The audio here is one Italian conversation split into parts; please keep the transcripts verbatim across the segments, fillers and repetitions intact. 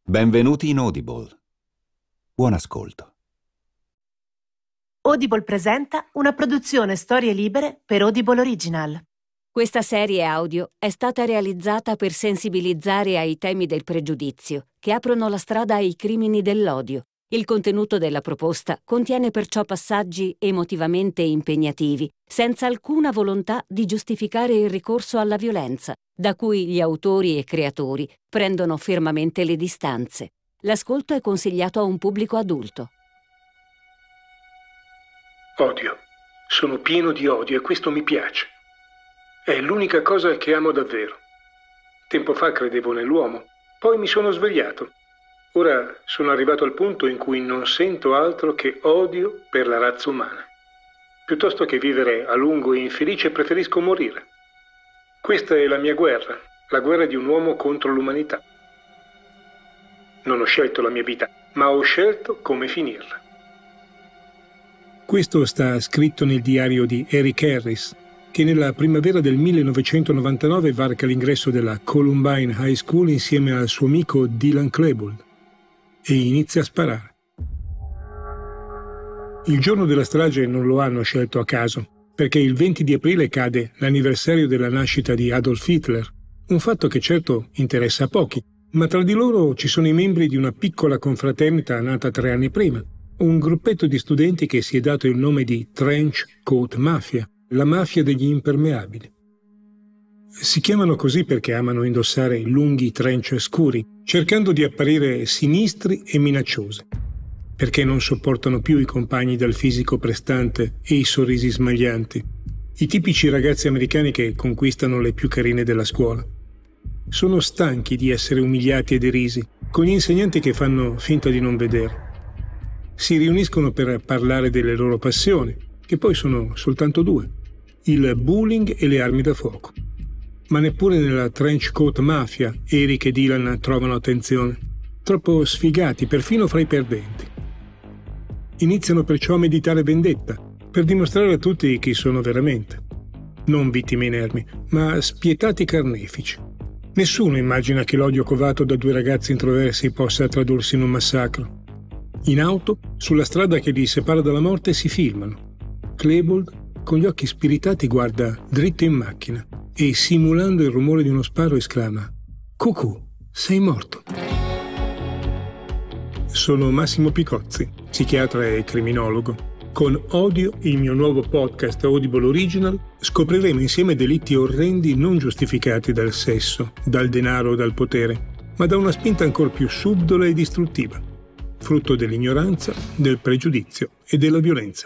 Benvenuti in Audible. Buon ascolto. Audible presenta una produzione storie libere per Audible Original. Questa serie audio è stata realizzata per sensibilizzare ai temi del pregiudizio, che aprono la strada ai crimini dell'odio. Il contenuto della proposta contiene perciò passaggi emotivamente impegnativi, senza alcuna volontà di giustificare il ricorso alla violenza, da cui gli autori e creatori prendono fermamente le distanze. L'ascolto è consigliato a un pubblico adulto. Odio. Sono pieno di odio e questo mi piace. È l'unica cosa che amo davvero. Tempo fa credevo nell'uomo, poi mi sono svegliato. Ora sono arrivato al punto in cui non sento altro che odio per la razza umana. Piuttosto che vivere a lungo e infelice, preferisco morire. Questa è la mia guerra, la guerra di un uomo contro l'umanità. Non ho scelto la mia vita, ma ho scelto come finirla. Questo sta scritto nel diario di Eric Harris, che nella primavera del millenovecentonovantanove varca l'ingresso della Columbine High School insieme al suo amico Dylan Klebold e inizia a sparare. Il giorno della strage non lo hanno scelto a caso, perché il venti di aprile cade l'anniversario della nascita di Adolf Hitler, un fatto che certo interessa a pochi, ma tra di loro ci sono i membri di una piccola confraternita nata tre anni prima, un gruppetto di studenti che si è dato il nome di Trench Coat Mafia, la mafia degli impermeabili. Si chiamano così perché amano indossare lunghi trench scuri, cercando di apparire sinistri e minacciosi, perché non sopportano più i compagni dal fisico prestante e i sorrisi smaglianti, i tipici ragazzi americani che conquistano le più carine della scuola. Sono stanchi di essere umiliati e derisi, con gli insegnanti che fanno finta di non vedere. Si riuniscono per parlare delle loro passioni, che poi sono soltanto due: il bullying e le armi da fuoco. Ma neppure nella Trench Coat Mafia Eric e Dylan trovano attenzione. Troppo sfigati, perfino fra i perdenti. Iniziano perciò a meditare vendetta, per dimostrare a tutti chi sono veramente. Non vittime inermi, ma spietati carnefici. Nessuno immagina che l'odio covato da due ragazzi introversi possa tradursi in un massacro. In auto, sulla strada che li separa dalla morte, si filmano. Klebold, con gli occhi spiritati, guarda dritto in macchina e, simulando il rumore di uno sparo, esclama: «Cucù, sei morto!» Sono Massimo Picozzi, psichiatra e criminologo. Con Odio, il mio nuovo podcast Audible Original, scopriremo insieme delitti orrendi non giustificati dal sesso, dal denaro o dal potere, ma da una spinta ancor più subdola e distruttiva, frutto dell'ignoranza, del pregiudizio e della violenza.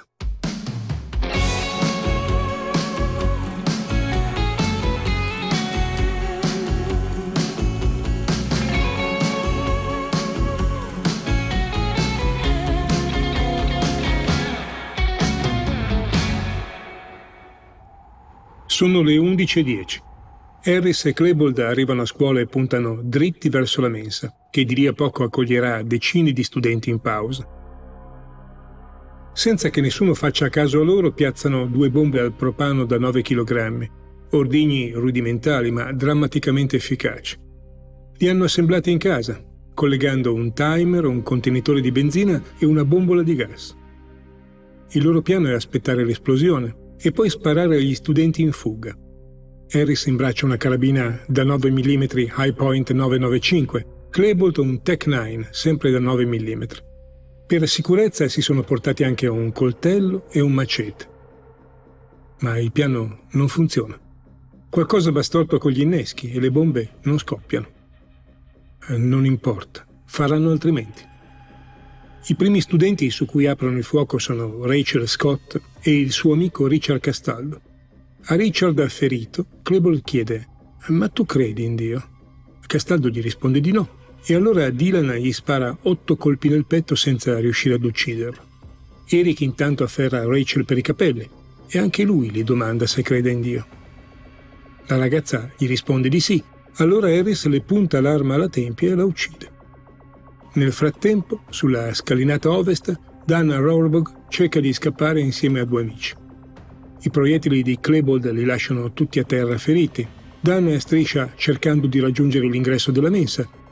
Sono le undici e dieci. Harris e Klebold arrivano a scuola e puntano dritti verso la mensa, che di lì a poco accoglierà decine di studenti in pausa. Senza che nessuno faccia caso a loro, piazzano due bombe al propano da nove chilogrammi, ordigni rudimentali ma drammaticamente efficaci. Li hanno assemblati in casa, collegando un timer, un contenitore di benzina e una bombola di gas. Il loro piano è aspettare l'esplosione e poi sparare agli studenti in fuga. Harris imbraccia una carabina da nove millimetri High Point novecentonovantacinque, Klebold un Tech nove sempre da nove millimetri. Per sicurezza si sono portati anche un coltello e un macete. Ma il piano non funziona. Qualcosa va storto con gli inneschi e le bombe non scoppiano. Non importa, faranno altrimenti. I primi studenti su cui aprono il fuoco sono Rachel Scott e il suo amico Richard Castaldo. A Richard, ferito, Klebold chiede: «Ma tu credi in Dio?» Castaldo gli risponde di no, e allora Dylan gli spara otto colpi nel petto senza riuscire ad ucciderlo. Eric intanto afferra Rachel per i capelli e anche lui gli domanda se crede in Dio. La ragazza gli risponde di sì, allora Harris le punta l'arma alla tempia e la uccide. Nel frattempo, sulla scalinata ovest, Dan Rohrbach cerca di scappare insieme a due amici. I proiettili di Klebold li lasciano tutti a terra feriti. Dan striscia cercando di raggiungere l'ingresso della mensa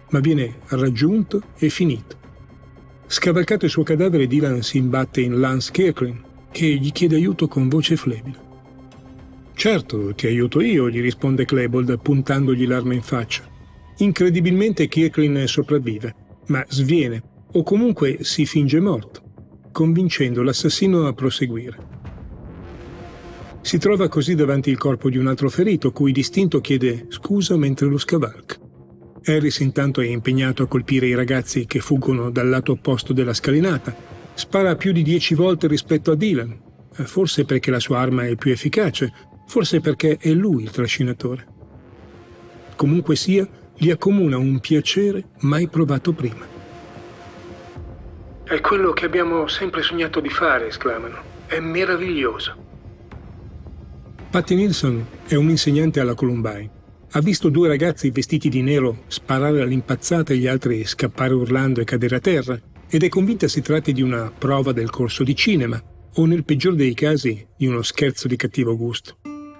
ma viene raggiunto e finito. Scavalcato il suo cadavere, Dylan si imbatte in Lance Kirkland, che gli chiede aiuto con voce flebile. «Certo, ti aiuto io», gli risponde Klebold, puntandogli l'arma in faccia. Incredibilmente Kirkland sopravvive, ma sviene, o comunque si finge morto, convincendo l'assassino a proseguire. Si trova così davanti il corpo di un altro ferito, cui distinto chiede scusa mentre lo scavalca. Harris intanto è impegnato a colpire i ragazzi che fuggono dal lato opposto della scalinata. Spara più di dieci volte rispetto a Dylan, forse perché la sua arma è più efficace, forse perché è lui il trascinatore. Comunque sia, li accomuna un piacere mai provato prima. «È quello che abbiamo sempre sognato di fare», esclamano. «È meraviglioso». Patty Nilsson è un insegnante alla Columbine. Ha visto due ragazzi vestiti di nero sparare all'impazzata e gli altri scappare urlando e cadere a terra, ed è convinta si tratti di una prova del corso di cinema, o nel peggior dei casi di uno scherzo di cattivo gusto.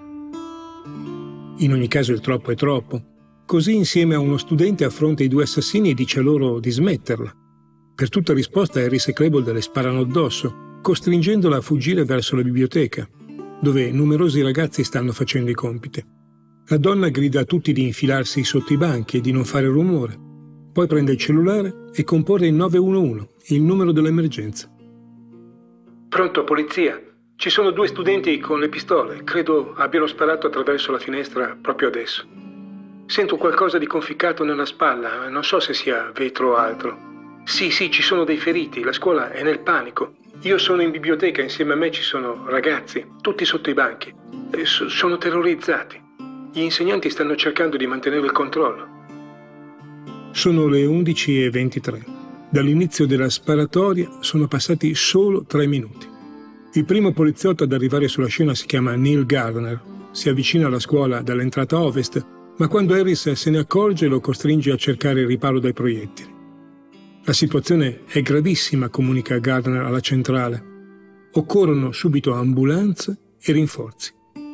In ogni caso il troppo è troppo. Così insieme a uno studente affronta i due assassini e dice loro di smetterla. Per tutta risposta Harris e Klebold le sparano addosso, costringendola a fuggire verso la biblioteca, dove numerosi ragazzi stanno facendo i compiti. La donna grida a tutti di infilarsi sotto i banchi e di non fare rumore. Poi prende il cellulare e compone il nove uno uno, il numero dell'emergenza. «Pronto, polizia? Ci sono due studenti con le pistole. Credo abbiano sparato attraverso la finestra proprio adesso. Sento qualcosa di conficcato nella spalla, non so se sia vetro o altro. Sì, sì, ci sono dei feriti, la scuola è nel panico. Io sono in biblioteca, insieme a me ci sono ragazzi, tutti sotto i banchi. E so- sono terrorizzati. Gli insegnanti stanno cercando di mantenere il controllo». Sono le undici e ventitré. Dall'inizio della sparatoria sono passati solo tre minuti. Il primo poliziotto ad arrivare sulla scena si chiama Neil Gardner. Si avvicina alla scuola dall'entrata ovest, ma quando Harris se ne accorge lo costringe a cercare il riparo dai proiettili. La situazione è gravissima, comunica Gardner alla centrale. Occorrono subito ambulanze e rinforzi.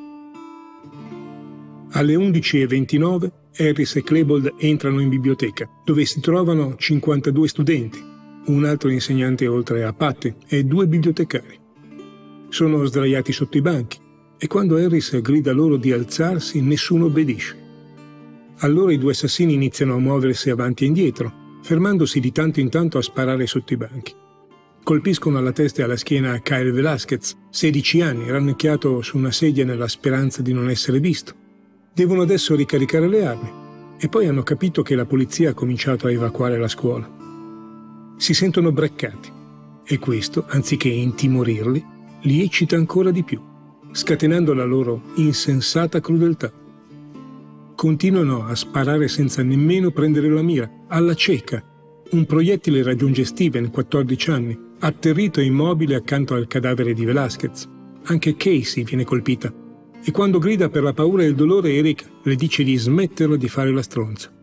Alle undici e ventinove Harris e Klebold entrano in biblioteca, dove si trovano cinquantadue studenti, un altro insegnante oltre a Patty e due bibliotecari. Sono sdraiati sotto i banchi e quando Harris grida loro di alzarsi nessuno obbedisce. Allora i due assassini iniziano a muoversi avanti e indietro, fermandosi di tanto in tanto a sparare sotto i banchi. Colpiscono alla testa e alla schiena Kyle Velasquez, sedici anni, rannicchiato su una sedia nella speranza di non essere visto. Devono adesso ricaricare le armi e poi hanno capito che la polizia ha cominciato a evacuare la scuola. Si sentono braccati e questo, anziché intimorirli, li eccita ancora di più, scatenando la loro insensata crudeltà. Continuano a sparare senza nemmeno prendere la mira, alla cieca. Un proiettile raggiunge Steven, quattordici anni, atterrito e immobile accanto al cadavere di Velasquez. Anche Casey viene colpita. E quando grida per la paura e il dolore, Eric le dice di smetterla di fare la stronza.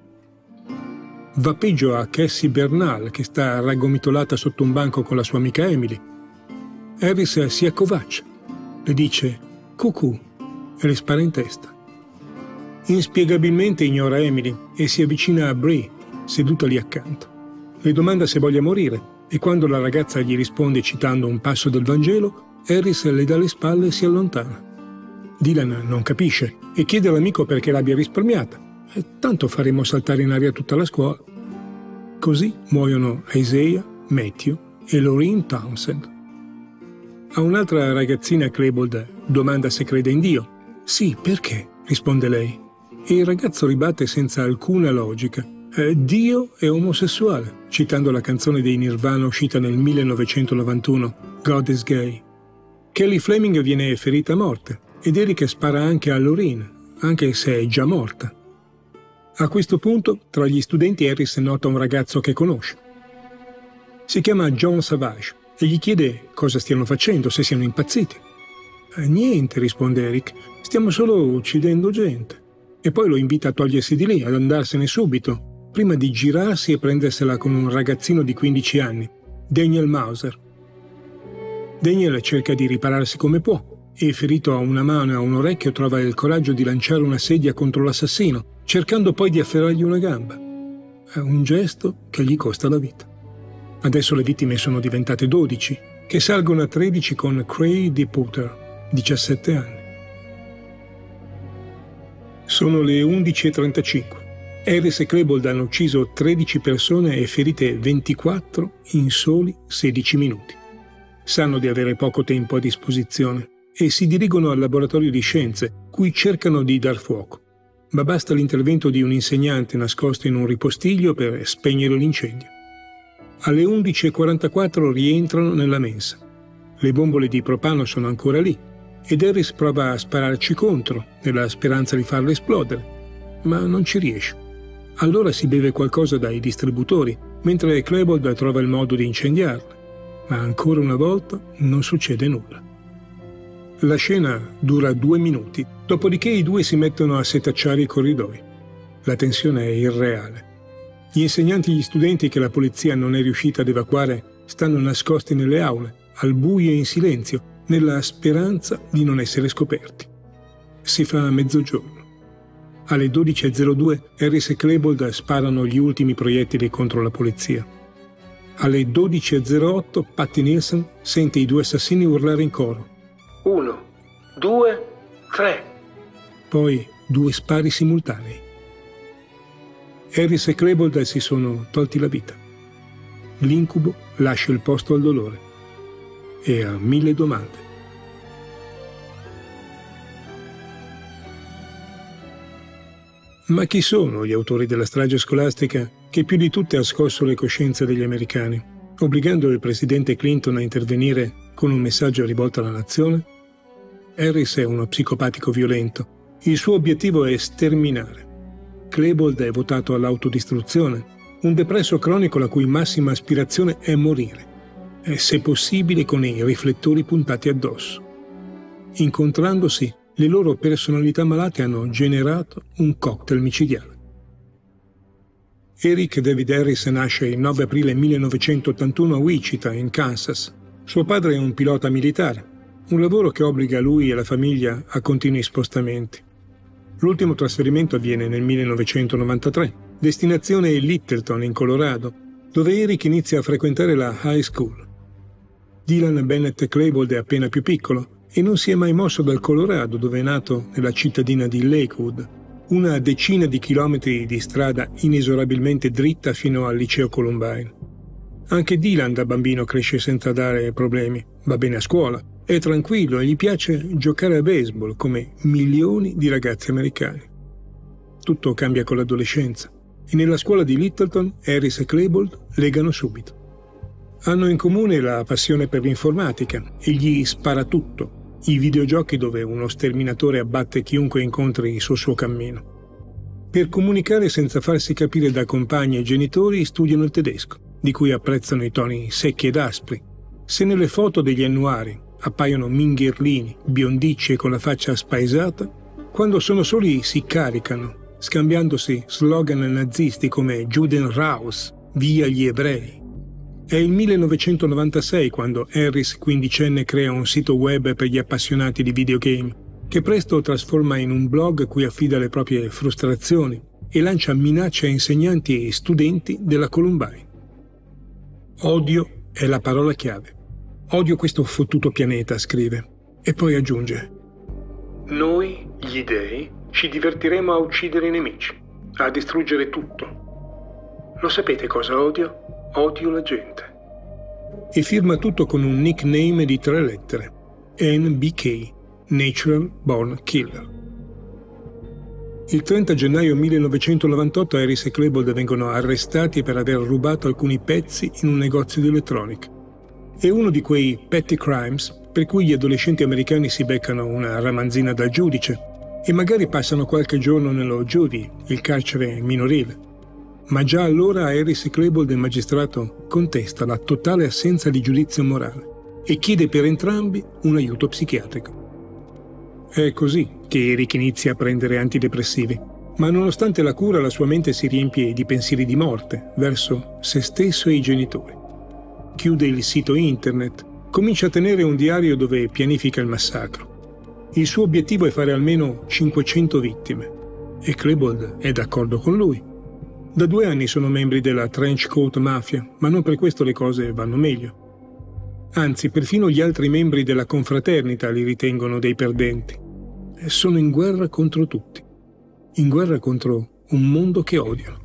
Va peggio a Cassie Bernal, che sta raggomitolata sotto un banco con la sua amica Emily. Harris si accovaccia, le dice «cucù» e le spara in testa. Inspiegabilmente ignora Emily e si avvicina a Bree, seduta lì accanto. Le domanda se voglia morire e quando la ragazza gli risponde citando un passo del Vangelo, Harris le dà le spalle e si allontana. Dylan non capisce e chiede all'amico perché l'abbia risparmiata. E tanto faremo saltare in aria tutta la scuola. Così muoiono Isaiah, Matthew e Laureen Townsend. A un'altra ragazzina Klebold domanda se crede in Dio. Sì, perché? Risponde lei. E il ragazzo ribatte senza alcuna logica. Eh, Dio è omosessuale, citando la canzone dei Nirvana uscita nel millenovecentonovantuno, God is Gay. Kelly Fleming viene ferita a morte. Ed Eric spara anche a Laureen, anche se è già morta. A questo punto, tra gli studenti Harris nota un ragazzo che conosce. Si chiama John Savage e gli chiede cosa stiano facendo, se siano impazziti. Eh, niente, risponde Eric, stiamo solo uccidendo gente. E poi lo invita a togliersi di lì, ad andarsene subito, prima di girarsi e prendersela con un ragazzino di quindici anni, Daniel Mauser. Daniel cerca di ripararsi come può. E ferito a una mano e a un orecchio trova il coraggio di lanciare una sedia contro l'assassino, cercando poi di afferrargli una gamba. a un gesto che gli costa la vita. Adesso le vittime sono diventate dodici, che salgono a tredici con Craig DePutter, diciassette anni. Sono le undici e trentacinque. Harris e Klebold hanno ucciso tredici persone e ferite ventiquattro in soli sedici minuti. Sanno di avere poco tempo a disposizione e si dirigono al laboratorio di scienze, cui cercano di dar fuoco. Ma basta l'intervento di un insegnante nascosto in un ripostiglio per spegnere l'incendio. Alle undici e quarantaquattro rientrano nella mensa. Le bombole di propano sono ancora lì ed Harris prova a spararci contro, nella speranza di farle esplodere, ma non ci riesce. Allora si beve qualcosa dai distributori, mentre Klebold trova il modo di incendiarle, ma ancora una volta non succede nulla. La scena dura due minuti, dopodiché i due si mettono a setacciare i corridoi. La tensione è irreale. Gli insegnanti e gli studenti che la polizia non è riuscita ad evacuare stanno nascosti nelle aule, al buio e in silenzio, nella speranza di non essere scoperti. Si fa mezzogiorno. Alle dodici e zero due Harris e Klebold sparano gli ultimi proiettili contro la polizia. Alle dodici e zero otto Patty Nielsen sente i due assassini urlare in coro. Uno, due, tre. Poi due spari simultanei. Harris e Klebold si sono tolti la vita. L'incubo lascia il posto al dolore e ha mille domande. Ma chi sono gli autori della strage scolastica che più di tutte ha scosso le coscienze degli americani, obbligando il presidente Clinton a intervenire con un messaggio rivolto alla nazione? Harris è uno psicopatico violento. Il suo obiettivo è sterminare. Klebold è votato all'autodistruzione, un depresso cronico la cui massima aspirazione è morire, e se possibile con i riflettori puntati addosso. Incontrandosi, le loro personalità malate hanno generato un cocktail micidiale. Eric David Harris nasce il nove aprile millenovecentottantuno a Wichita, in Kansas. Suo padre è un pilota militare, un lavoro che obbliga lui e la famiglia a continui spostamenti. L'ultimo trasferimento avviene nel millenovecentonovantatré, destinazione Littleton in Colorado, dove Eric inizia a frequentare la high school. Dylan Bennett Klebold è appena più piccolo e non si è mai mosso dal Colorado, dove è nato nella cittadina di Lakewood, una decina di chilometri di strada inesorabilmente dritta fino al liceo Columbine. Anche Dylan da bambino cresce senza dare problemi, va bene a scuola, è tranquillo e gli piace giocare a baseball come milioni di ragazzi americani. Tutto cambia con l'adolescenza e nella scuola di Littleton Harris e Klebold legano subito. Hanno in comune la passione per l'informatica e gli sparatutto, i videogiochi dove uno sterminatore abbatte chiunque incontri sul suo cammino. Per comunicare senza farsi capire da compagni e genitori studiano il tedesco, di cui apprezzano i toni secchi ed aspri. Se nelle foto degli annuari appaiono minghirlini, biondicci e con la faccia spaesata, quando sono soli si caricano, scambiandosi slogan nazisti come Judenraus, via gli ebrei. È il millenovecentonovantasei quando Harris, quindicenne, crea un sito web per gli appassionati di videogame, che presto trasforma in un blog cui affida le proprie frustrazioni e lancia minacce a insegnanti e studenti della Columbine. Odio è la parola chiave. Odio questo fottuto pianeta, scrive, e poi aggiunge: noi, gli dei, ci divertiremo a uccidere i nemici, a distruggere tutto. Lo sapete cosa odio? Odio la gente. E firma tutto con un nickname di tre lettere, N B K, Natural Born Killer. Il trenta gennaio millenovecentonovantotto Harris e Klebold vengono arrestati per aver rubato alcuni pezzi in un negozio di elettronica. È uno di quei petty crimes per cui gli adolescenti americani si beccano una ramanzina dal giudice e magari passano qualche giorno nello juvie, il carcere minorile. Ma già allora Harris e Klebold, il magistrato, contesta la totale assenza di giudizio morale e chiede per entrambi un aiuto psichiatrico. È così che Eric inizia a prendere antidepressivi, ma nonostante la cura la sua mente si riempie di pensieri di morte verso se stesso e i genitori. Chiude il sito internet, comincia a tenere un diario dove pianifica il massacro. Il suo obiettivo è fare almeno cinquecento vittime e Klebold è d'accordo con lui. Da due anni sono membri della Trench Coat Mafia, ma non per questo le cose vanno meglio. Anzi, perfino gli altri membri della confraternita li ritengono dei perdenti. E sono in guerra contro tutti. In guerra contro un mondo che odiano.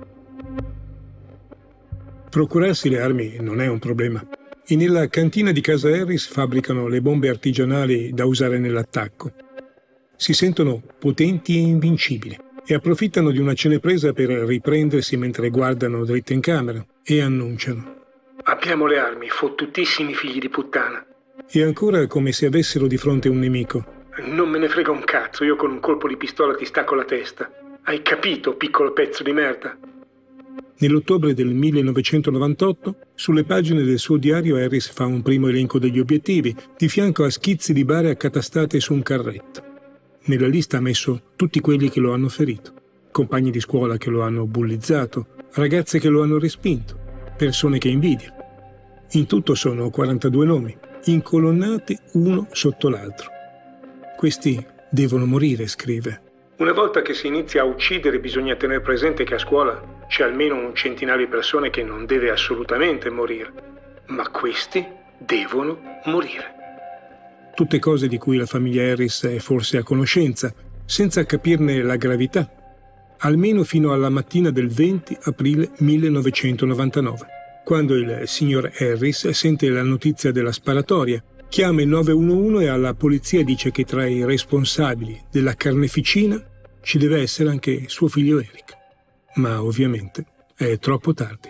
Procurarsi le armi non è un problema. E nella cantina di casa Harris fabbricano le bombe artigianali da usare nell'attacco. Si sentono potenti e invincibili e approfittano di una cinepresa per riprendersi mentre guardano dritto in camera e annunciano: abbiamo le armi, fottutissimi figli di puttana. E ancora come se avessero di fronte un nemico. Non me ne frega un cazzo, io con un colpo di pistola ti stacco la testa. Hai capito, piccolo pezzo di merda? Nell'ottobre del millenovecentonovantotto, sulle pagine del suo diario Harris fa un primo elenco degli obiettivi, di fianco a schizzi di bare accatastate su un carretto. Nella lista ha messo tutti quelli che lo hanno ferito, compagni di scuola che lo hanno bullizzato, ragazze che lo hanno respinto, persone che invidia. In tutto sono quarantadue nomi, incolonnati uno sotto l'altro. Questi devono morire, scrive. Una volta che si inizia a uccidere bisogna tenere presente che a scuola c'è almeno un centinaio di persone che non deve assolutamente morire. Ma questi devono morire. Tutte cose di cui la famiglia Harris è forse a conoscenza, senza capirne la gravità, almeno fino alla mattina del venti aprile millenovecentonovantanove, quando il signor Harris sente la notizia della sparatoria, chiama il nove uno uno e alla polizia dice che tra i responsabili della carneficina ci deve essere anche suo figlio Eric. Ma ovviamente è troppo tardi.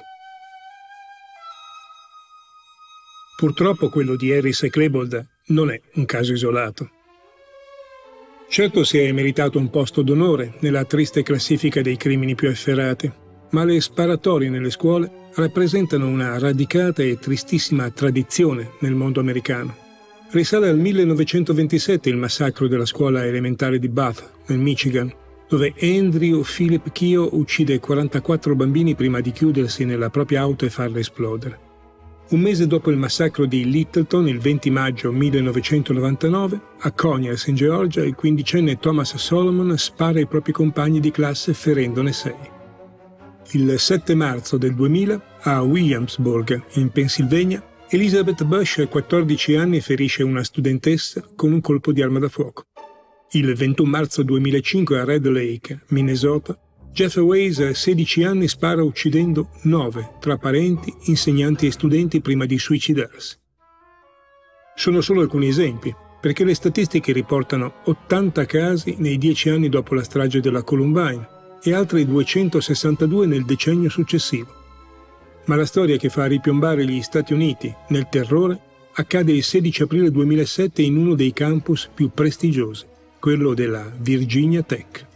Purtroppo quello di Harris e Klebold non è un caso isolato. Certo si è meritato un posto d'onore nella triste classifica dei crimini più efferati, ma le sparatorie nelle scuole rappresentano una radicata e tristissima tradizione nel mondo americano. Risale al millenovecentoventisette il massacro della scuola elementare di Bath, nel Michigan, dove Andrew Philip Keogh uccide quarantaquattro bambini prima di chiudersi nella propria auto e farla esplodere. Un mese dopo il massacro di Littleton, il venti maggio millenovecentonovantanove, a Conyers, in Georgia, il quindicenne Thomas Solomon spara ai propri compagni di classe ferendone sei. Il sette marzo del duemila, a Williamsburg, in Pennsylvania, Elizabeth Bush, quattordici anni, ferisce una studentessa con un colpo di arma da fuoco. Il ventuno marzo duemilacinque, a Red Lake, Minnesota, Jeff Weiss, sedici anni, spara uccidendo nove tra parenti, insegnanti e studenti prima di suicidarsi. Sono solo alcuni esempi, perché le statistiche riportano ottanta casi nei dieci anni dopo la strage della Columbine e altri duecentosessantadue nel decennio successivo. Ma la storia che fa ripiombare gli Stati Uniti nel terrore accade il sedici aprile duemilasette in uno dei campus più prestigiosi, quello della Virginia Tech.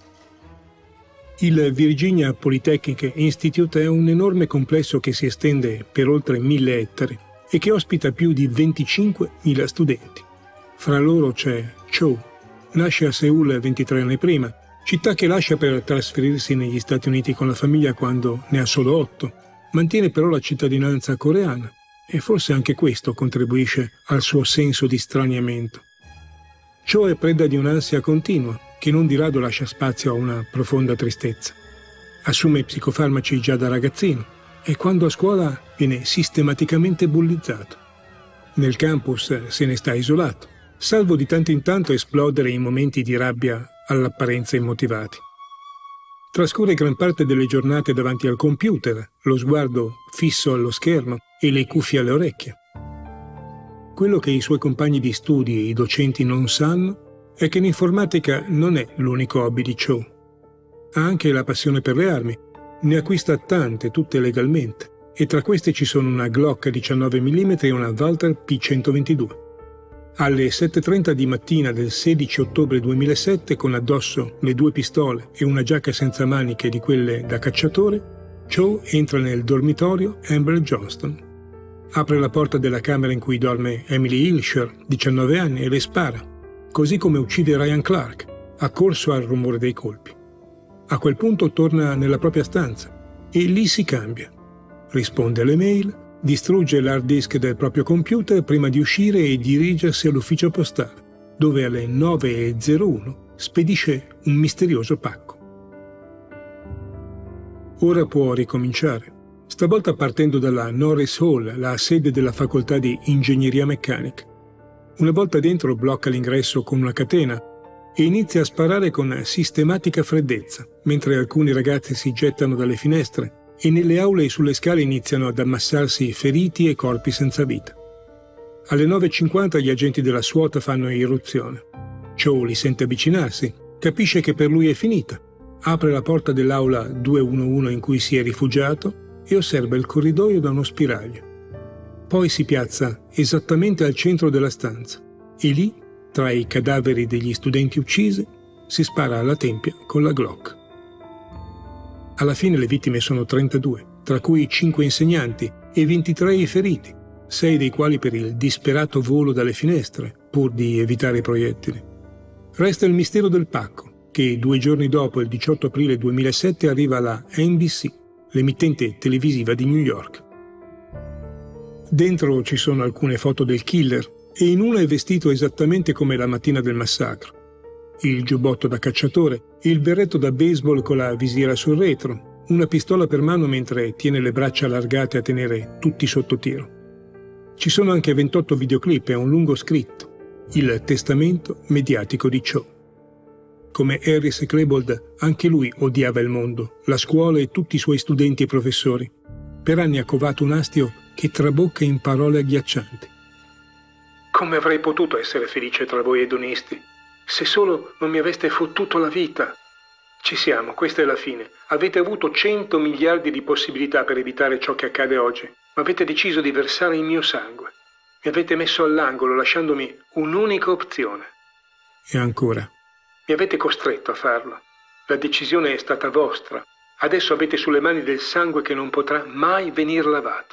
Il Virginia Polytechnic Institute è un enorme complesso che si estende per oltre mille ettari e che ospita più di venticinquemila studenti. Fra loro c'è Cho. Nasce a Seul ventitré anni prima, città che lascia per trasferirsi negli Stati Uniti con la famiglia quando ne ha solo otto. Mantiene però la cittadinanza coreana e forse anche questo contribuisce al suo senso di straniamento. Cho è preda di un'ansia continua, che non di rado lascia spazio a una profonda tristezza. Assume psicofarmaci già da ragazzino e quando a scuola viene sistematicamente bullizzato. Nel campus se ne sta isolato, salvo di tanto in tanto esplodere in momenti di rabbia all'apparenza immotivati. Trascorre gran parte delle giornate davanti al computer, lo sguardo fisso allo schermo e le cuffie alle orecchie. Quello che i suoi compagni di studi e i docenti non sanno è che l'informatica non è l'unico hobby di Cho. Ha anche la passione per le armi, ne acquista tante, tutte legalmente, e tra queste ci sono una Glock diciannove millimetri e una Walther P centoventidue. Alle sette e trenta di mattina del sedici ottobre duemilasette, con addosso le due pistole e una giacca senza maniche di quelle da cacciatore, Cho entra nel dormitorio Amber Johnston. Apre la porta della camera in cui dorme Emily Hilscher, diciannove anni, e le spara, così come uccide Ryan Clark, accorso al rumore dei colpi. A quel punto torna nella propria stanza e lì si cambia. Risponde alle mail, distrugge l'hard disk del proprio computer prima di uscire e dirigersi all'ufficio postale, dove alle nove e zero uno spedisce un misterioso pacco. Ora può ricominciare, stavolta partendo dalla Norris Hall, la sede della facoltà di ingegneria meccanica. Una volta dentro blocca l'ingresso con una catena e inizia a sparare con sistematica freddezza, mentre alcuni ragazzi si gettano dalle finestre e nelle aule e sulle scale iniziano ad ammassarsi feriti e corpi senza vita. Alle nove e cinquanta gli agenti della SWAT fanno irruzione. Cho li sente avvicinarsi, capisce che per lui è finita, apre la porta dell'aula duecentoundici in cui si è rifugiato e osserva il corridoio da uno spiraglio. Poi si piazza esattamente al centro della stanza e lì, tra i cadaveri degli studenti uccisi, si spara alla tempia con la Glock. Alla fine le vittime sono trentadue, tra cui cinque insegnanti e ventitré i feriti, sei dei quali per il disperato volo dalle finestre, pur di evitare i proiettili. Resta il mistero del pacco, che due giorni dopo, il diciotto aprile duemilasette, arriva alla N B C, l'emittente televisiva di New York. Dentro ci sono alcune foto del killer e in una è vestito esattamente come la mattina del massacro. Il giubbotto da cacciatore, il berretto da baseball con la visiera sul retro, una pistola per mano mentre tiene le braccia allargate a tenere tutti sotto tiro. Ci sono anche ventotto videoclip e un lungo scritto, il testamento mediatico di Cho. Come Harris Klebold, anche lui odiava il mondo, la scuola e tutti i suoi studenti e professori. Per anni ha covato un astio che trabocca in parole agghiaccianti. Come avrei potuto essere felice tra voi edonisti? Se solo non mi aveste fottuto la vita. Ci siamo, questa è la fine. Avete avuto cento miliardi di possibilità per evitare ciò che accade oggi, ma avete deciso di versare il mio sangue. Mi avete messo all'angolo lasciandomi un'unica opzione. E ancora. Mi avete costretto a farlo. La decisione è stata vostra. Adesso avete sulle mani del sangue che non potrà mai venir lavato.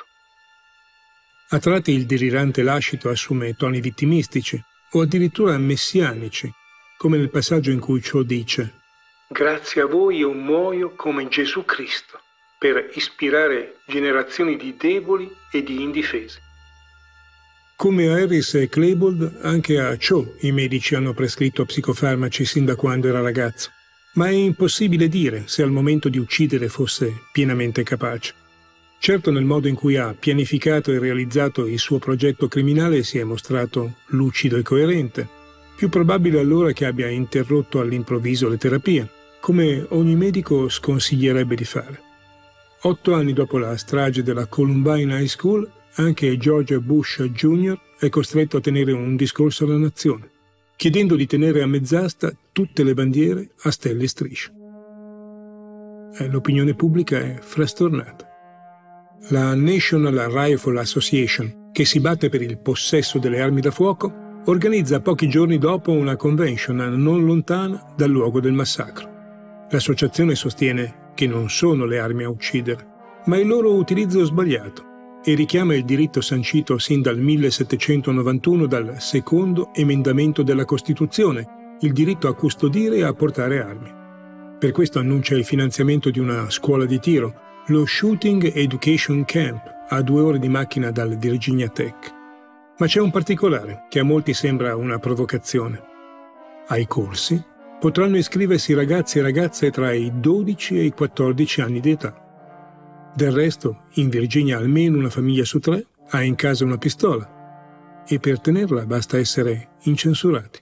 A tratti il delirante lascito assume toni vittimistici o addirittura messianici, come nel passaggio in cui Cho dice: grazie a voi io muoio come Gesù Cristo, per ispirare generazioni di deboli e di indifesi. Come a Harris e Klebold, anche a Cho i medici hanno prescritto psicofarmaci sin da quando era ragazzo, ma è impossibile dire se al momento di uccidere fosse pienamente capace. Certo, nel modo in cui ha pianificato e realizzato il suo progetto criminale si è mostrato lucido e coerente. Più probabile allora che abbia interrotto all'improvviso le terapie, come ogni medico sconsiglierebbe di fare. Otto anni dopo la strage della Columbine High School, anche George Bush Junior è costretto a tenere un discorso alla nazione, chiedendo di tenere a mezz'asta tutte le bandiere a stelle e strisce. E l'opinione pubblica è frastornata. La National Rifle Association, che si batte per il possesso delle armi da fuoco, organizza pochi giorni dopo una convention non lontana dal luogo del massacro. L'associazione sostiene che non sono le armi a uccidere, ma il loro utilizzo sbagliato, e richiama il diritto sancito sin dal millesettecentonovantuno dal secondo emendamento della Costituzione, il diritto a custodire e a portare armi. Per questo annuncia il finanziamento di una scuola di tiro, lo Shooting Education Camp, a due ore di macchina dal Virginia Tech. Ma c'è un particolare che a molti sembra una provocazione. Ai corsi potranno iscriversi ragazzi e ragazze tra i dodici e i quattordici anni di età. Del resto, in Virginia almeno una famiglia su tre ha in casa una pistola e per tenerla basta essere incensurati.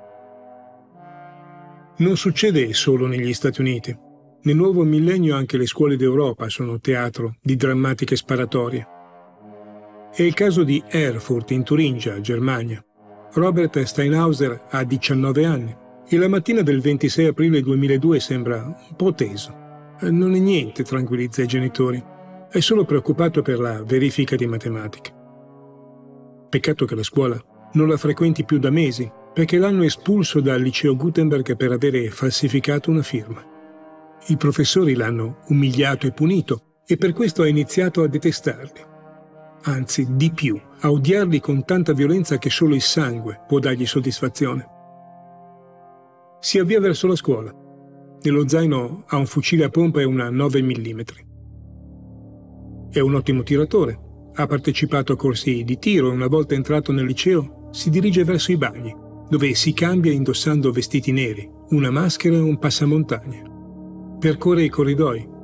Non succede solo negli Stati Uniti. Nel nuovo millennio anche le scuole d'Europa sono teatro di drammatiche sparatorie. È il caso di Erfurt in Turingia, Germania. Robert Steinhauser ha diciannove anni e la mattina del ventisei aprile duemiladue sembra un po' teso. Non è niente, tranquillizza i genitori. È solo preoccupato per la verifica di matematica. Peccato che la scuola non la frequenti più da mesi, perché l'hanno espulso dal liceo Gutenberg per avere falsificato una firma. I professori l'hanno umiliato e punito e per questo ha iniziato a detestarli. Anzi, di più, a odiarli con tanta violenza che solo il sangue può dargli soddisfazione. Si avvia verso la scuola. Nello zaino ha un fucile a pompa e una nove millimetri. È un ottimo tiratore. Ha partecipato a corsi di tiro e una volta entrato nel liceo si dirige verso i bagni, dove si cambia indossando vestiti neri, una maschera e un passamontagna. Percorre i corridoi,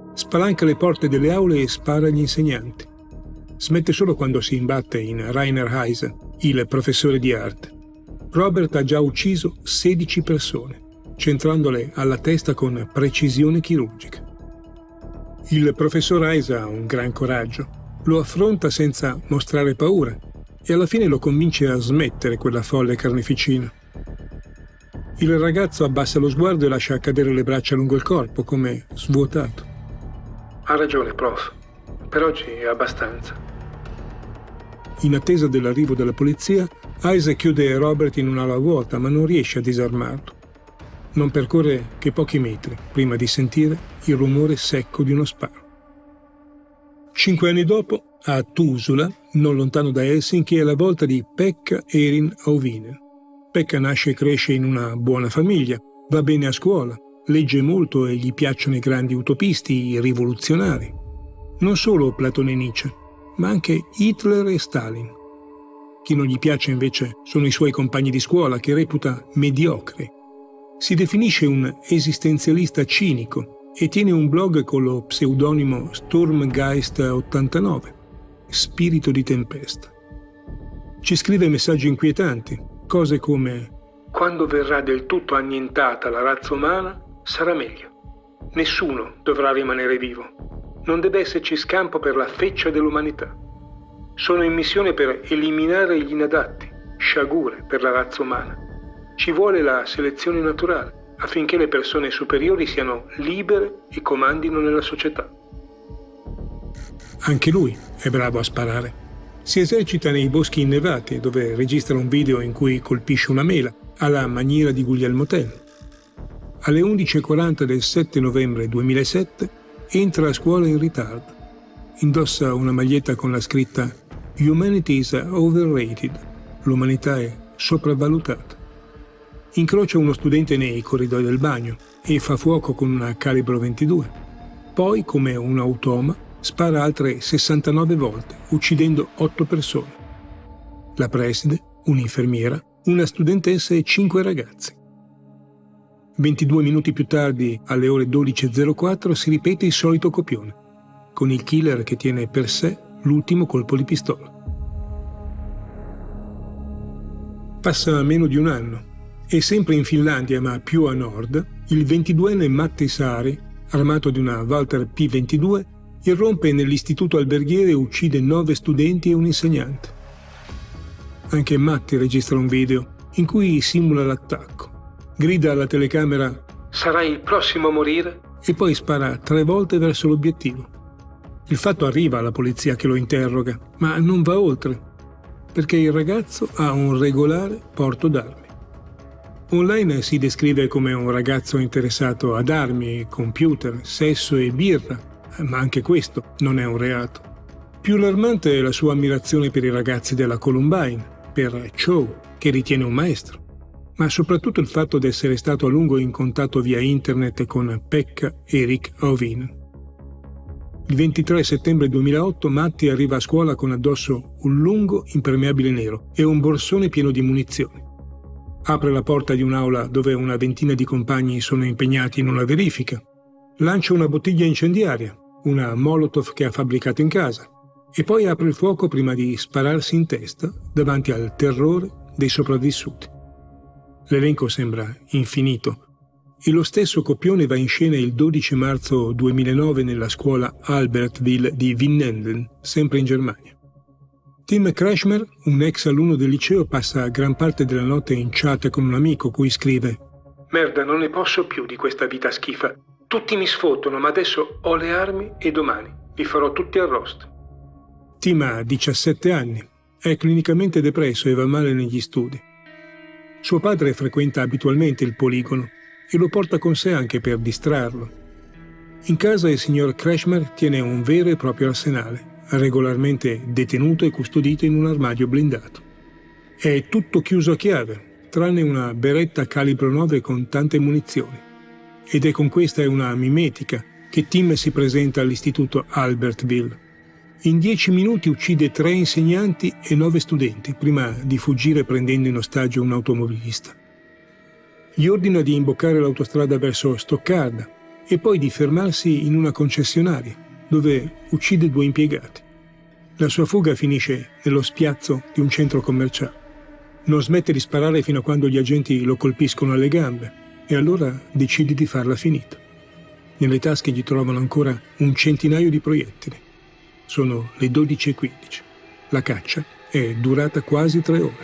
Spalanca le porte delle aule e spara agli insegnanti. Smette solo quando si imbatte in Rainer Heise, il professore di arte. Robert ha già ucciso sedici persone, centrandole alla testa con precisione chirurgica. Il professor Heise ha un gran coraggio, lo affronta senza mostrare paura e alla fine lo convince a smettere quella folle carneficina. Il ragazzo abbassa lo sguardo e lascia cadere le braccia lungo il corpo, come svuotato. Ha ragione, prof. Per oggi è abbastanza. In attesa dell'arrivo della polizia, Heise chiude Robert in un'ala vuota, ma non riesce a disarmarlo. Non percorre che pochi metri prima di sentire il rumore secco di uno sparo. Cinque anni dopo, a Tuusula, non lontano da Helsinki, è la volta di Pekka Erin Auvinen. Pekka nasce e cresce in una buona famiglia, va bene a scuola, legge molto e gli piacciono i grandi utopisti, i rivoluzionari. Non solo Platone e Nietzsche, ma anche Hitler e Stalin. Chi non gli piace invece sono i suoi compagni di scuola, che reputa mediocri. Si definisce un esistenzialista cinico e tiene un blog con lo pseudonimo Sturmgeist ottantanove, spirito di tempesta. Ci scrive messaggi inquietanti, cose come: quando verrà del tutto annientata la razza umana, sarà meglio. Nessuno dovrà rimanere vivo. Non deve esserci scampo per la feccia dell'umanità. Sono in missione per eliminare gli inadatti, sciagure per la razza umana. Ci vuole la selezione naturale, affinché le persone superiori siano libere e comandino nella società. Anche lui è bravo a sparare. Si esercita nei boschi innevati, dove registra un video in cui colpisce una mela, alla maniera di Guglielmo Tell. Alle undici e quaranta del sette novembre duemilasette entra a scuola in ritardo. Indossa una maglietta con la scritta "Humanity is overrated", l'umanità è sopravvalutata. Incrocia uno studente nei corridoi del bagno e fa fuoco con una calibro ventidue. Poi, come un automa, spara altre sessantanove volte, uccidendo otto persone. La preside, un'infermiera, una studentessa e cinque ragazzi. ventidue minuti più tardi, alle ore dodici e zero quattro, si ripete il solito copione, con il killer che tiene per sé l'ultimo colpo di pistola. Passa meno di un anno e sempre in Finlandia, ma più a nord, il ventiduenne Matti Saari, armato di una Walter P ventidue, irrompe nell'istituto alberghiere e uccide nove studenti e un insegnante. Anche Matti registra un video in cui simula l'attacco. Grida alla telecamera «Sarai il prossimo a morire?» e poi spara tre volte verso l'obiettivo. Il fatto arriva alla polizia, che lo interroga, ma non va oltre, perché il ragazzo ha un regolare porto d'armi. Online si descrive come un ragazzo interessato ad armi, computer, sesso e birra, ma anche questo non è un reato. Più allarmante è la sua ammirazione per i ragazzi della Columbine, per Cho, che ritiene un maestro, ma soprattutto il fatto di essere stato a lungo in contatto via internet con Pekka Erik Auvinen. Il ventitré settembre duemilaotto Matti arriva a scuola con addosso un lungo impermeabile nero e un borsone pieno di munizioni. Apre la porta di un'aula dove una ventina di compagni sono impegnati in una verifica. Lancia una bottiglia incendiaria, una Molotov che ha fabbricato in casa, e poi apre il fuoco prima di spararsi in testa davanti al terrore dei sopravvissuti. L'elenco sembra infinito, e lo stesso copione va in scena il dodici marzo duemilanove nella scuola Albertville di Vinnenden, sempre in Germania. Tim Kretschmer, un ex alunno del liceo, passa gran parte della notte in chat con un amico cui scrive: «Merda, non ne posso più di questa vita schifa. Tutti mi sfottono, ma adesso ho le armi e domani li farò tutti arrosto». Tim ha diciassette anni, è clinicamente depresso e va male negli studi. Suo padre frequenta abitualmente il poligono e lo porta con sé anche per distrarlo. In casa il signor Kretschmer tiene un vero e proprio arsenale, regolarmente detenuto e custodito in un armadio blindato. È tutto chiuso a chiave, tranne una beretta calibro nove con tante munizioni. Ed è con questa e una mimetica che Tim si presenta all'istituto Albertville. In dieci minuti uccide tre insegnanti e nove studenti, prima di fuggire prendendo in ostaggio un automobilista. Gli ordina di imboccare l'autostrada verso Stoccarda e poi di fermarsi in una concessionaria, dove uccide due impiegati. La sua fuga finisce nello spiazzo di un centro commerciale. Non smette di sparare fino a quando gli agenti lo colpiscono alle gambe e allora decide di farla finita. Nelle tasche gli trovano ancora un centinaio di proiettili. Sono le dodici e quindici. La caccia è durata quasi tre ore.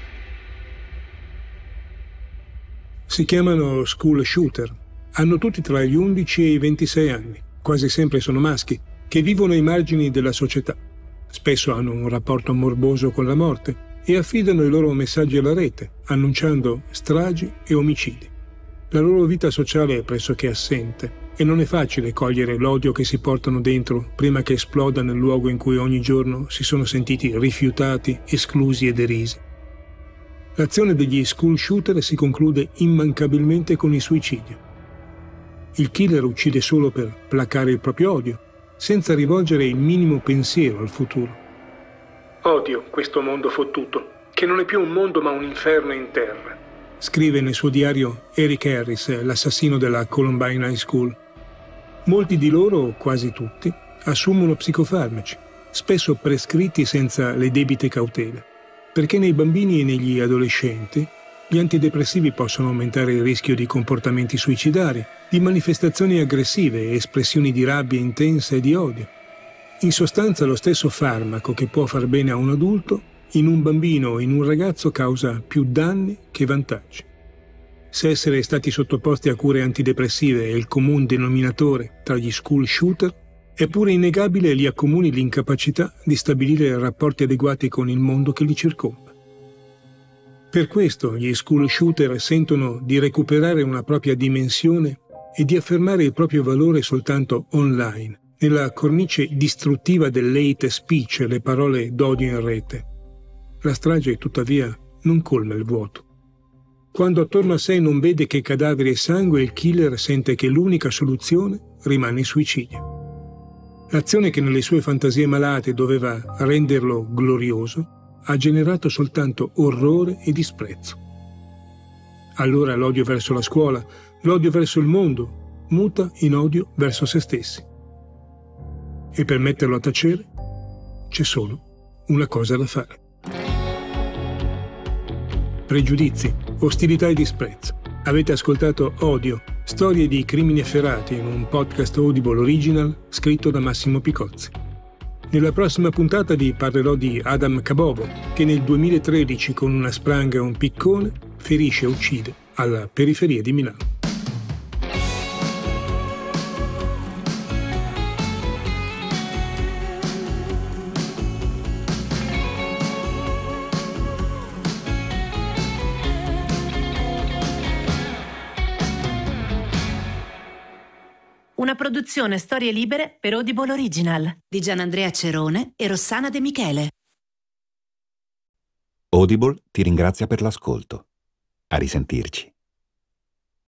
Si chiamano school shooter. Hanno tutti tra gli undici e i ventisei anni. Quasi sempre sono maschi, che vivono ai margini della società. Spesso hanno un rapporto morboso con la morte e affidano i loro messaggi alla rete, annunciando stragi e omicidi. La loro vita sociale è pressoché assente e non è facile cogliere l'odio che si portano dentro prima che esploda nel luogo in cui ogni giorno si sono sentiti rifiutati, esclusi e derisi. L'azione degli school shooter si conclude immancabilmente con il suicidio. Il killer uccide solo per placare il proprio odio, senza rivolgere il minimo pensiero al futuro. Odio questo mondo fottuto, che non è più un mondo ma un inferno in terra. Scrive nel suo diario Eric Harris, l'assassino della Columbine High School. Molti di loro, quasi tutti, assumono psicofarmaci, spesso prescritti senza le debite cautele, perché nei bambini e negli adolescenti gli antidepressivi possono aumentare il rischio di comportamenti suicidari, di manifestazioni aggressive, espressioni di rabbia intensa e di odio. In sostanza, lo stesso farmaco che può far bene a un adulto, in un bambino o in un ragazzo causa più danni che vantaggi. Se essere stati sottoposti a cure antidepressive è il comune denominatore tra gli school shooter, è pure innegabile li accomuni l'incapacità di stabilire rapporti adeguati con il mondo che li circonda. Per questo gli school shooter sentono di recuperare una propria dimensione e di affermare il proprio valore soltanto online, nella cornice distruttiva dell'hate speech e le parole d'odio in rete. La strage, tuttavia, non colma il vuoto. Quando attorno a sé non vede che cadaveri e sangue, il killer sente che l'unica soluzione rimane il suicidio. L'azione che nelle sue fantasie malate doveva renderlo glorioso ha generato soltanto orrore e disprezzo. Allora l'odio verso la scuola, l'odio verso il mondo, muta in odio verso se stessi. E per metterlo a tacere c'è solo una cosa da fare. Pregiudizi, ostilità e disprezzo. Avete ascoltato Odio, storie di crimini efferati in un podcast Audible original scritto da Massimo Picozzi. Nella prossima puntata vi parlerò di Adam Kabobo, che nel duemilatredici con una spranga e un piccone ferisce e uccide alla periferia di Milano. Una produzione Storie Libere per Audible Original di Gianandrea Cerone e Rossana De Michele. Audible ti ringrazia per l'ascolto. A risentirci.